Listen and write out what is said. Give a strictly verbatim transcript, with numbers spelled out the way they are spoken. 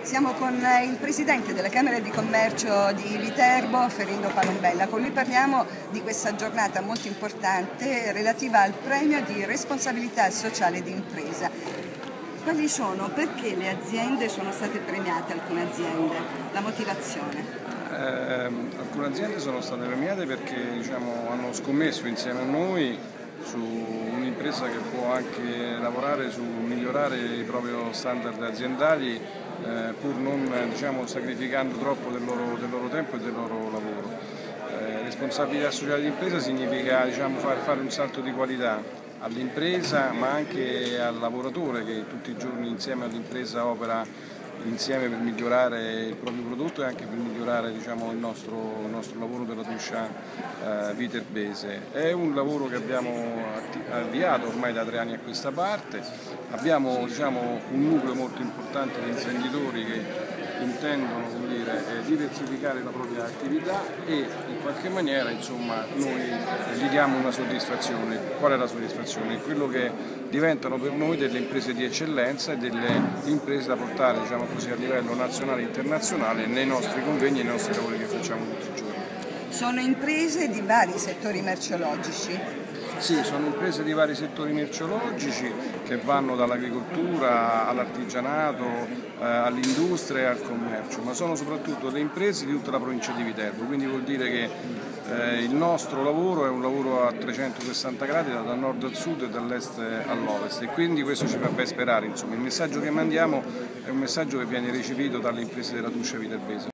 Siamo con il presidente della Camera di Commercio di Viterbo, Ferino Palombella. Con lui parliamo di questa giornata molto importante relativa al premio di responsabilità sociale di impresa. Quali sono? Perché le aziende sono state premiate, alcune aziende? La motivazione? Eh, alcune aziende sono state premiate perché diciamo, hanno scommesso insieme a noi su un'impresa che può anche lavorare su migliorare i propri standard aziendali eh, pur non diciamo, sacrificando troppo del loro, del loro tempo e del loro lavoro. Eh, responsabilità sociale di impresa significa diciamo, far fare un salto di qualità all'impresa ma anche al lavoratore che tutti i giorni insieme all'impresa opera insieme per migliorare il proprio prodotto e anche per migliorare diciamo, il, nostro, il nostro lavoro della Tuscia eh, viterbese. È un lavoro che abbiamo avviato ormai da tre anni a questa parte, abbiamo diciamo, un nucleo molto importante di imprenditori che intendono come dire, diversificare la propria attività e in qualche maniera insomma, noi gli diamo una soddisfazione. Qual è la soddisfazione? Quello che diventano per noi delle imprese di eccellenza e delle imprese da portare diciamo così, a livello nazionale e internazionale nei nostri convegni e nei nostri lavori che facciamo tutti i giorni. Sono imprese di vari settori merceologici? Sì, sono imprese di vari settori merceologici che vanno dall'agricoltura all'artigianato, eh, all'industria e al commercio, ma sono soprattutto le imprese di tutta la provincia di Viterbo, quindi vuol dire che eh, il nostro lavoro è un lavoro a trecentosessanta gradi dal nord al sud e dall'est all'ovest e quindi questo ci fa ben sperare. Insomma, il messaggio che mandiamo è un messaggio che viene recepito dalle imprese della Tuscia viterbese.